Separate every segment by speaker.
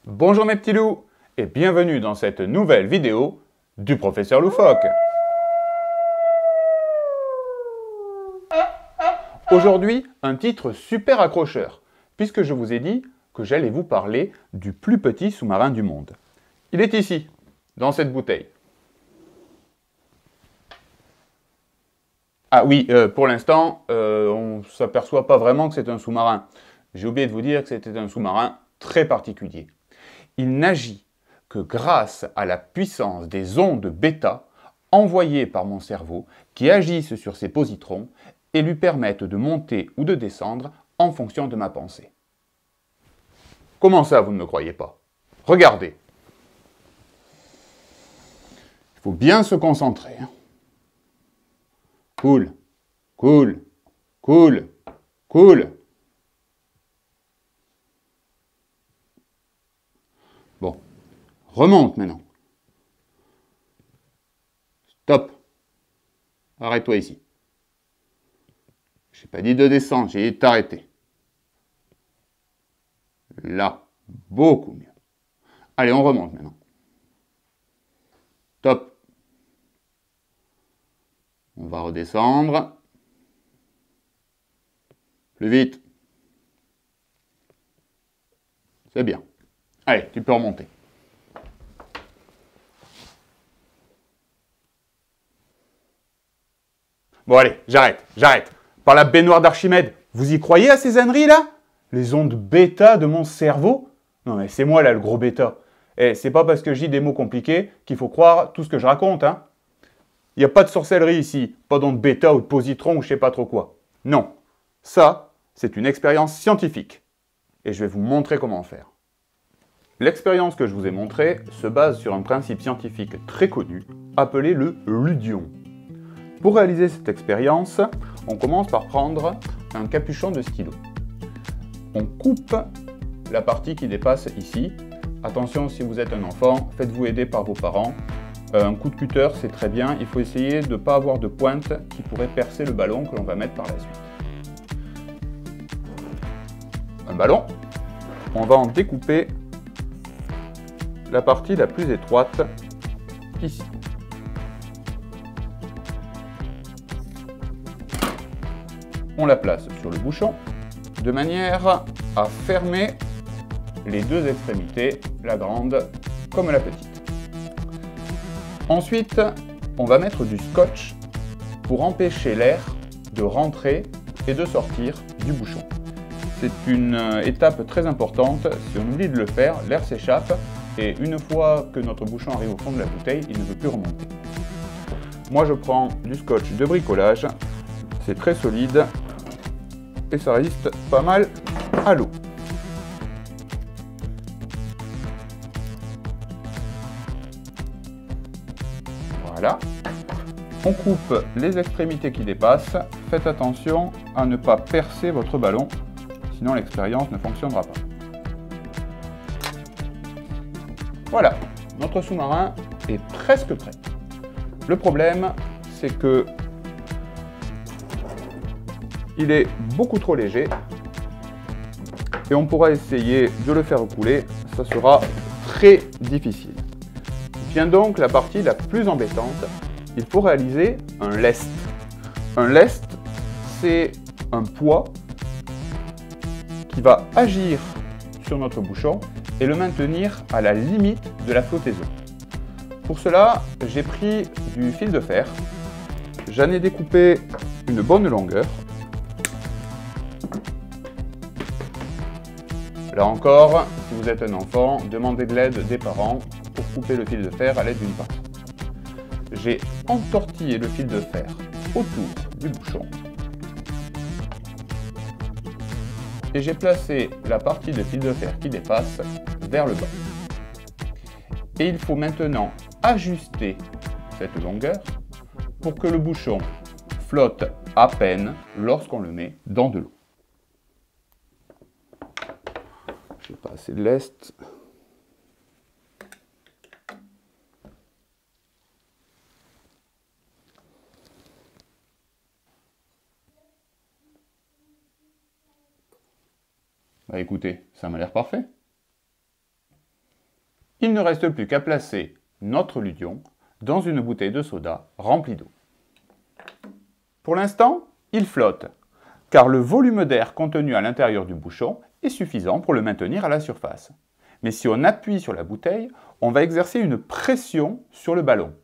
Speaker 1: Bonjour mes petits loups et bienvenue dans cette nouvelle vidéo du professeur Loufoque. Aujourd'hui, un titre super accrocheur, puisque je vous ai dit que j'allais vous parler du plus petit sous-marin du monde. Il est ici, dans cette bouteille. Ah oui, pour l'instant, on ne s'aperçoit pas vraiment que c'est un sous-marin. J'ai oublié de vous dire que c'était un sous-marin très particulier. Il n'agit que grâce à la puissance des ondes bêta envoyées par mon cerveau qui agissent sur ses positrons et lui permettent de monter ou de descendre en fonction de ma pensée. Comment ça, vous ne me croyez pas? Regardez. Il faut bien se concentrer. Cool, cool, cool, cool. Bon, remonte maintenant. Stop. Arrête-toi ici. J'ai pas dit de descendre, j'ai dit de t'arrêter. Là, beaucoup mieux. Allez, on remonte maintenant. Top. On va redescendre. Plus vite. C'est bien. Allez, tu peux remonter. Bon allez, j'arrête. Par la baignoire d'Archimède, vous y croyez à ces âneries là? Les ondes bêta de mon cerveau? Non mais c'est moi là le gros bêta. Et c'est pas parce que je dis des mots compliqués qu'il faut croire tout ce que je raconte, hein. Il n'y a pas de sorcellerie ici, pas d'ondes bêta ou de positron ou je sais pas trop quoi. Non, ça, c'est une expérience scientifique. Et je vais vous montrer comment faire. L'expérience que je vous ai montrée se base sur un principe scientifique très connu, appelé le ludion. Pour réaliser cette expérience, on commence par prendre un capuchon de stylo. On coupe la partie qui dépasse ici. Attention, si vous êtes un enfant, faites-vous aider par vos parents. Un coup de cutter, c'est très bien. Il faut essayer de ne pas avoir de pointe qui pourrait percer le ballon que l'on va mettre par la suite. Un ballon. On va en découper la partie la plus étroite ici. On la place sur le bouchon de manière à fermer les deux extrémités, la grande comme la petite. Ensuite, on va mettre du scotch pour empêcher l'air de rentrer et de sortir du bouchon. C'est une étape très importante. Si on oublie de le faire, l'air s'échappe et une fois que notre bouchon arrive au fond de la bouteille, il ne veut plus remonter. Moi, je prends du scotch de bricolage. C'est très solide et ça résiste pas mal à l'eau. Voilà. On coupe les extrémités qui dépassent. Faites attention à ne pas percer votre ballon, sinon l'expérience ne fonctionnera pas. Voilà, notre sous-marin est presque prêt. Le problème, c'est que il est beaucoup trop léger et on pourra essayer de le faire couler, ça sera très difficile. Vient donc la partie la plus embêtante, il faut réaliser un lest. Un lest, c'est un poids qui va agir sur notre bouchon et le maintenir à la limite de la flottaison. Pour cela, j'ai pris du fil de fer, j'en ai découpé une bonne longueur. Là encore, si vous êtes un enfant, demandez de l'aide des parents pour couper le fil de fer à l'aide d'une pince. J'ai entortillé le fil de fer autour du bouchon et j'ai placé la partie de fil de fer qui dépasse vers le bas. Et il faut maintenant ajuster cette longueur pour que le bouchon flotte à peine lorsqu'on le met dans de l'eau. J'ai pas assez de lest. Bah écoutez, ça m'a l'air parfait. Il ne reste plus qu'à placer notre ludion dans une bouteille de soda remplie d'eau. Pour l'instant, il flotte, car le volume d'air contenu à l'intérieur du bouchon est suffisant pour le maintenir à la surface. Mais si on appuie sur la bouteille, on va exercer une pression sur le ballon.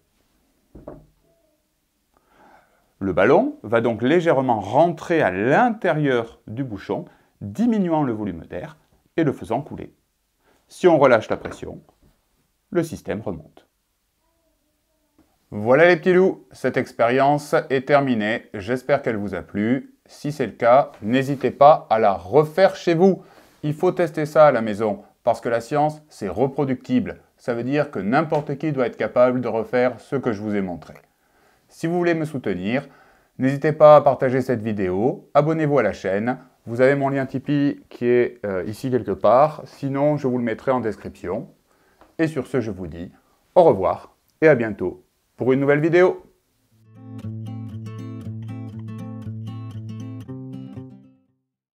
Speaker 1: Le ballon va donc légèrement rentrer à l'intérieur du bouchon, diminuant le volume d'air et le faisant couler. Si on relâche la pression, le système remonte. Voilà les petits loups, cette expérience est terminée. J'espère qu'elle vous a plu. Si c'est le cas, n'hésitez pas à la refaire chez vous. Il faut tester ça à la maison, parce que la science, c'est reproductible. Ça veut dire que n'importe qui doit être capable de refaire ce que je vous ai montré. Si vous voulez me soutenir, n'hésitez pas à partager cette vidéo, abonnez-vous à la chaîne. Vous avez mon lien Tipeee qui est ici quelque part. Sinon, je vous le mettrai en description. Et sur ce, je vous dis au revoir et à bientôt pour une nouvelle vidéo.